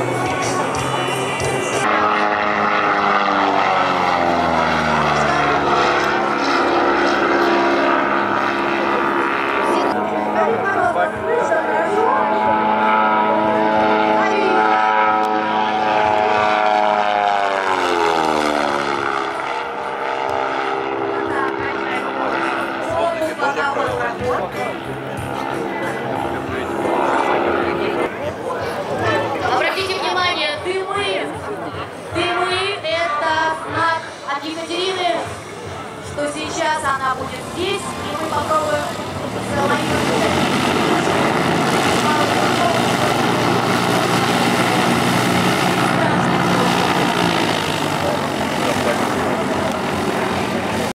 Обратите внимание, дымы это знак от Екатерины, что сейчас она будет здесь, и мы попробуем заломить.